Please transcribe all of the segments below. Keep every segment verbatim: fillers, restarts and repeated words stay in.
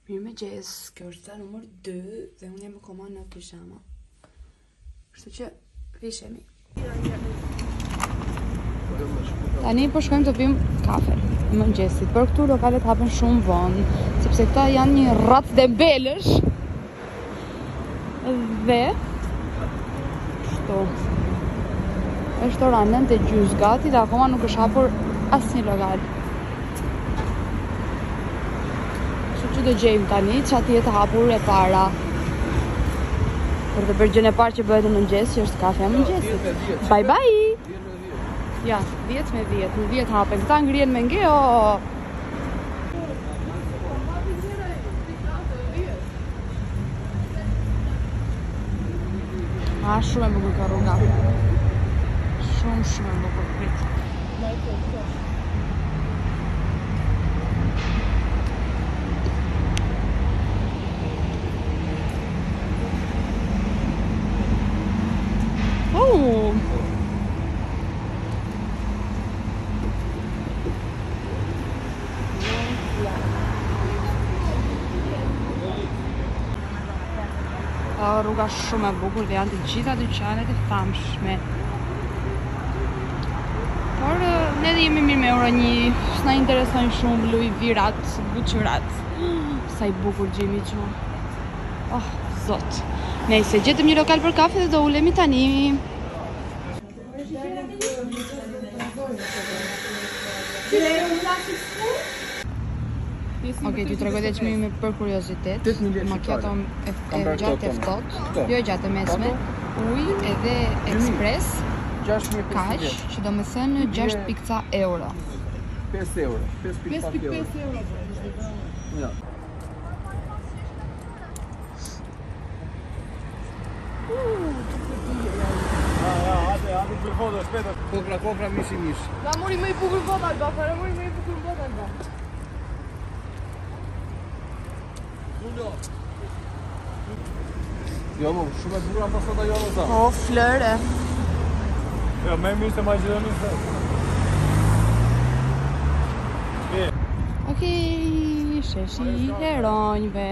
Mirë me gjes, kjo është ta numër dy dhe unë jam akoma në pijama. Kështu që vishemi. Tani po shkojmë të pimë kafe në mëngjesit. Për këtu lokalet hapen shumë vonë, sepse këta janë një rrac debelësh. Dhe kështu. Është ora nëntë e gjys gati dhe akoma nuk është hapur asnjë lokal. Që do gjejmë tani, që ati jetë hapur e para. Për të bërgjën e parë që bëhet në mëngjes, që është kafe e mëngjesit. Bye bye! Ja, dhjetë me dhjetë, në dhjetë hapen. Këta ngrien me nge, o... A, shumë e bukur ka rruga. Shumë, shumë e bukur. Prit. Oh! Rruga shumë e bukur dhe janë të gjitha dyqanet e famshme. Por ne dhe jemi mirë me euro një, s'na interesojnë shumë Louis Vuitton-rat, Gucci-rat. Sa i bukur Jimmy Choo. Oh, zot. Nejse, gjetëm një lokal për kafe dhe do ulemi tani. Ok, ty të regojt e qmimi për kuriozitet. Macchiato e gjatë e ftohtë, jo e gjatë e mesme, uj edhe ekspres, kaq, që do me thënë gjashtë pikë euro. pesë euro. pesë pikë pesë euro. Ja. Kopra, kopra, mishi, mishi. La muri më i bukur në botë, Alba, la muri më i bukur në botë, Alba. Jo, më, shumë e bukura pas të da jo, sa. O, flëre. Jo, me mirë se ma gjithë një se. Okej, sheshi heronjve.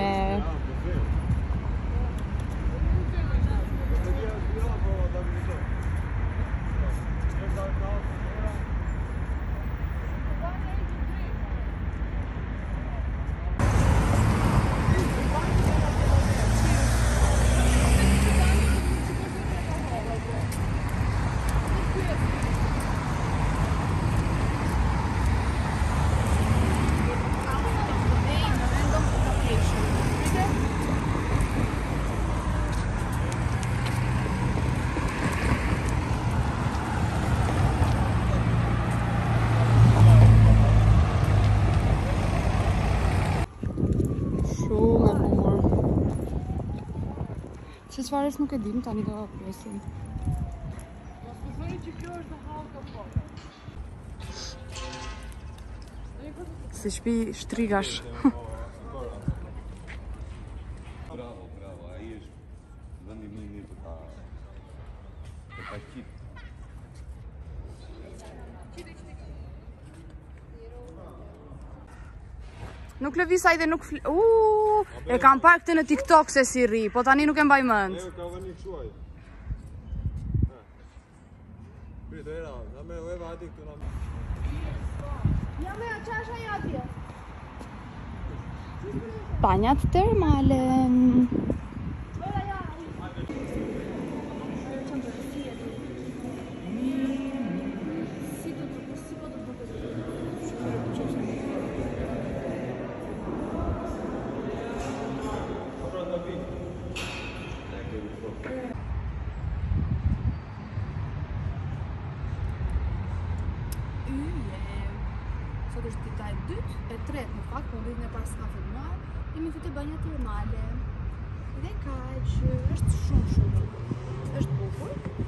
Se çfarës nuk e dim, tani do presim. Se shpi shtrigash. Bravo, bravo, ai është vendi më i mirë për ta për ta qitë. Nuk lëvisaj dhe nuk fl... Uuu, e kam parë këtë në TikTok se si ri, po tani nuk e mbaj mend. E ka vënë këshuaj. Prit, era, na me eva hadi këtu na. Ja me çasha ja atje. Banjat termale. Sot është dita e dytë, e tretë në fakt, po ndërmjet pas ka filmuar, jemi këtu te banja termale. Dhe kaq, është shumë shumë bukur. Është bukur.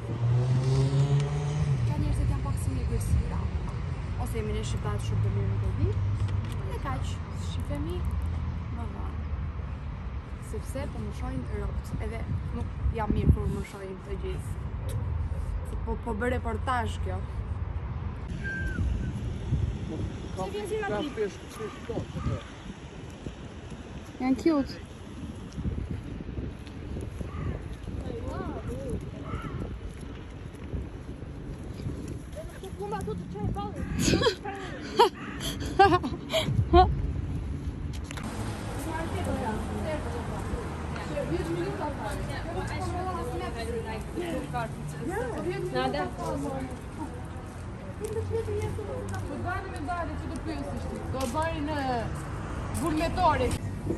Ka njerëzit janë pak si negërsira, ose jemi ne shqiptarët shumë të mirë nuk e di. Dhe kaq, shifemi më vonë. Sepse po më shohin robt, edhe nuk jam mirë kur më shohin të gjithë. Po po bëre reportazh kjo. Ka pesh pesh to. Janë cute. Pumba tudo, c'è Paolo. Nada. Do dalë me dalë që do pyesësh ti. Do bëjnë në vullnetori.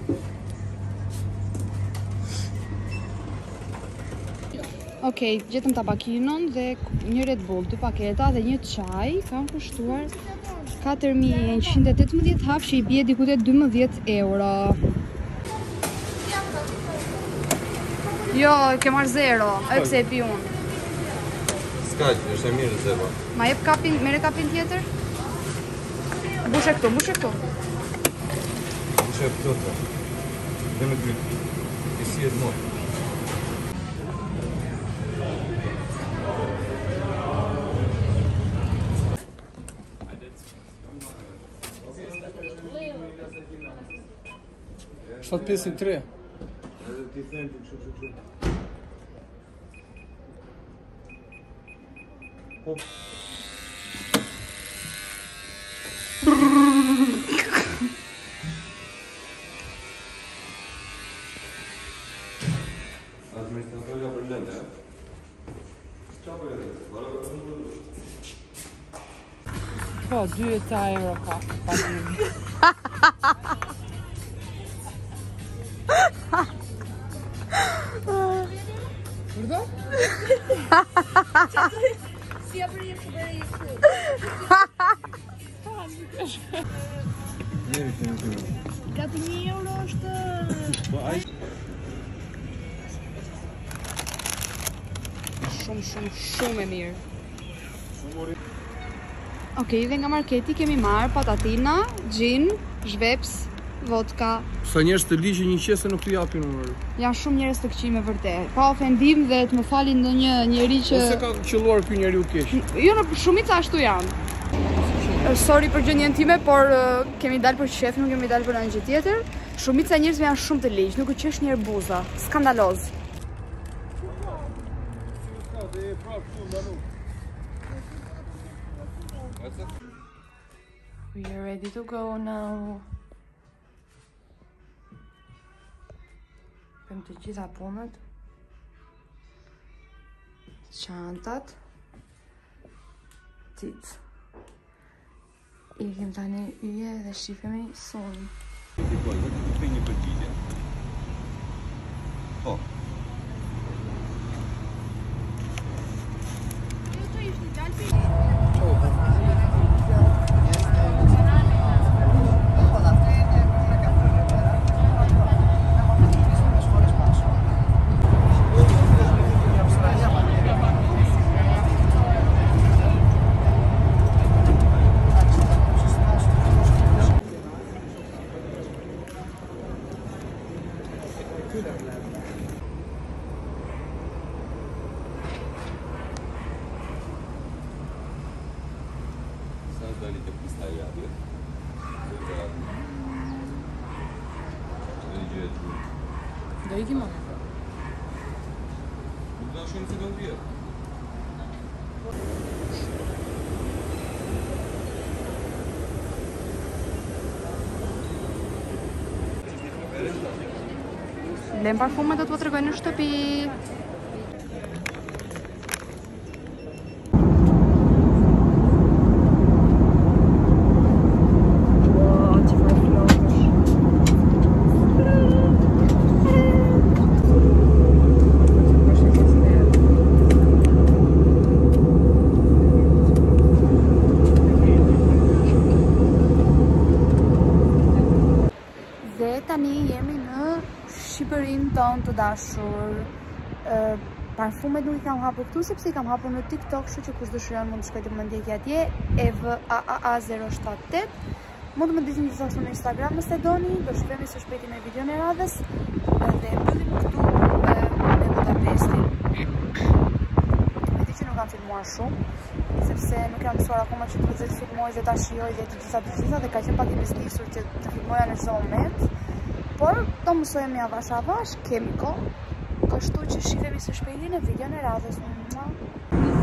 Okej, gjetëm tabakinon dhe një Red Bull, dy paketa dhe një çaj, kanë kushtuar katër mijë e njëqind e tetëmbëdhjetë hap që i bie diku te dymbëdhjetë euro. Jo, ke marrë zero, e pse e pi unë? Skaq, është e mirë zeba. Ma jep kapin, mere kapin tjetër? Bushe këtu, bushe këtu. Bushe këtu të. Dhe me dy. I si e të mojë. shtatë pesë tre. Edhe ti them të kështu kështu kështu. Po. Administratorja për lëndë, e? Qa për e dhe? Po, dy e ta euro ka. Pa dimi. Përdo? Si ja për jetë për jetë. Njeri që në të në. Gati një euro është... Po, aj... Shumë, shumë, shumë e mirë. Okej, dhe nga marketi kemi marrë patatina, gjin, zhveps, vodka. Sa njerëz të ligjë një qese nuk të japin numër. Janë shumë njerëz të këqij me vërtet. Pa ofendim dhe të më falin ndonjë njeri që... Ose ka qelluar ky njeriu keq. Jo, në shumica ashtu janë. Sorry për gjendjen time, por uh, kemi dalë për shef, nuk kemi dalë për ndonjë gjë tjetër. Shumica e njerëzve janë shumë të ligjë, nuk u qesh një erbuza. Skandaloz. We are ready to go now. Pëm të gjitha punët. Çantat. Tic. Ikim tani yje dhe shifemi son. Ti po, do të të një përgjigje. Po. Dali të pista e atje. Dhe gjë të Do ikim më? nuk da shumë se do vjetë. Lem parfume do të po tregoj në shtëpi. Tani jemi në Shqipërinë tonë të dashur. Parfumet nuk i kam hapur këtu sepse i kam hapur në TikTok, kështu që kush dëshiron mund të shkojë të më ndjekë atje, e v a a a zero shtat tet. Mund të më ndiqni gjithashtu në Instagram nëse doni. Do shkojmë së shpejti me videon e radhës dhe mbyllim këtu në Budapestin. Mendoj që nuk kam filmuar shumë, sepse nuk jam mësuar akoma që të vëzhet filmoj dhe ta shijoj dhe të gjitha të gjitha dhe ka qenë pak i besnisur që të filmoja në çdo moment. Por Do mësojmë avash avash, kemi kohë. Kështu që shifemi së shpejti në videon e radhës.